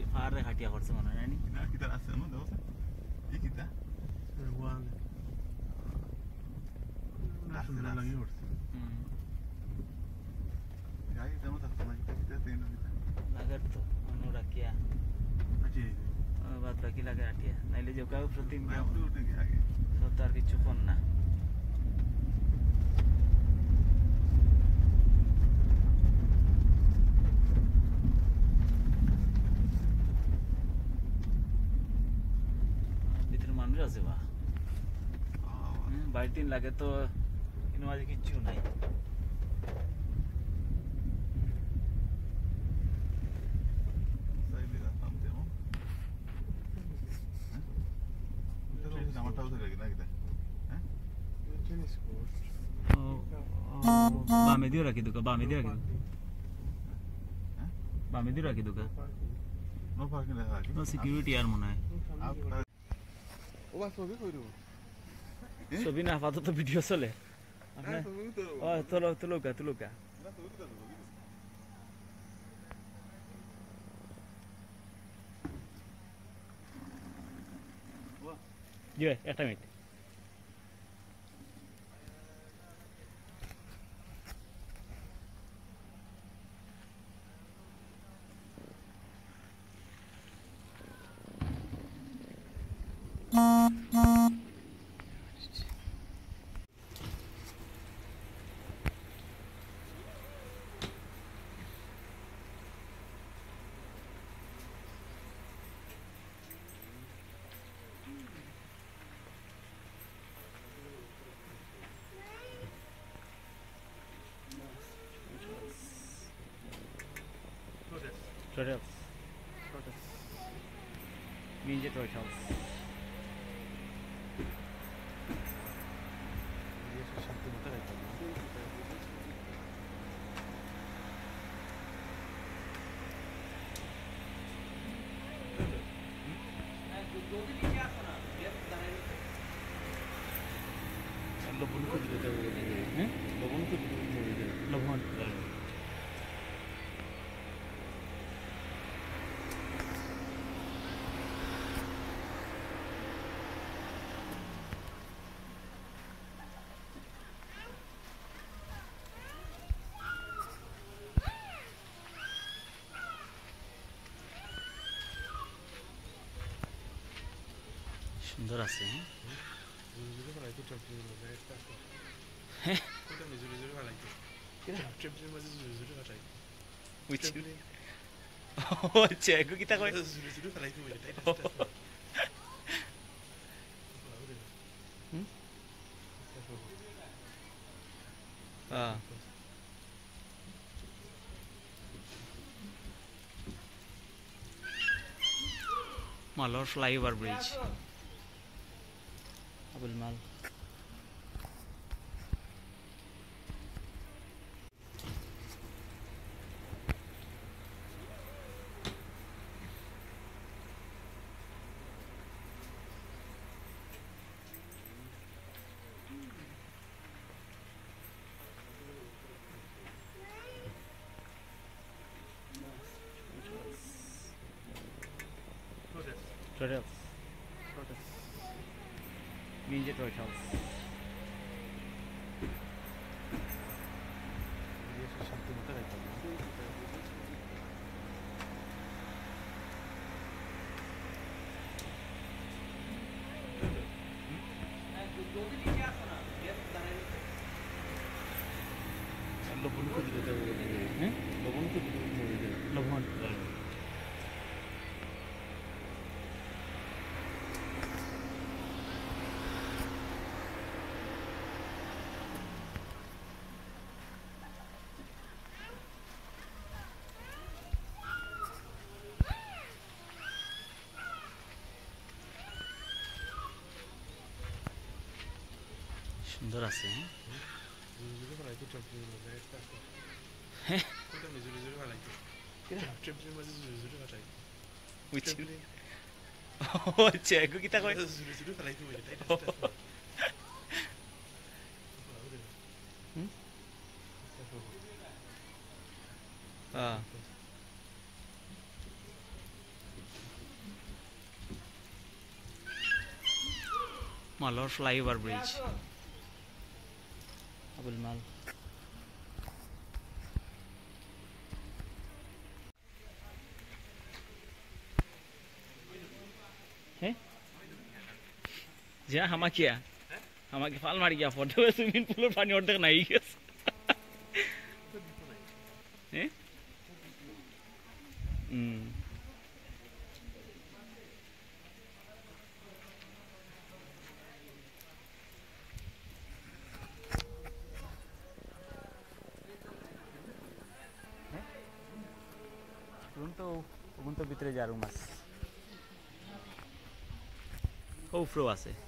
फारे खाटिया गर्छ भनेर नि kita rasa mana dah ini kita Igual. Sudah lagi urus. ya kita mau tak sama kita tengok kita लगेर त अनु राखिया Aja. बात बाकी लगे राखिया नाइले जो का प्रतिम मैं उठ उठ के आगे सब तार किछु कोन ना ভিতরে মানুষ আছে বা বাইরে দিন লাগে তো ইনো আজ কিচ্ছু নাই saya lihat tam demo kita tu sama tahu saja kita kita Tennis court. बामे दियो राखी दुका बामे दियो राखी बामे दियो राखी दुका no parking dah lagi no security यार मनाए oh bas mobil kau itu सभी ना आपातत तो वीडियो चले Nah, mobil tu तुलो का nah mobil tu ये একটা minute Toy House. Ninja Toy House. লবণ করে দিতে হবে হ্যাঁ লবণ করে দিতে হবে লবণ সুন্দর আছে চেগু কিতা কয় মালর flyover bridge Abul Mal. Toy House. Ninja Toy House. লবণ করে দিতে হবে হ্যাঁ লবণ করে দিতে হবে লবণ সুন্দর আছে হ্যাঁ চেগু কিতা কয় মালৰ ফ্লাইঅভাৰ ব্ৰিজ আবুল মাল হে যা হামাকিয়া আমাকে ফাল মারি গিয়া ফটো সুইমিং পুলের পানি অর্ধেক নাই গেছে হ্যাঁ ভিতরে যার রুম আছে ও ফ্লো আছে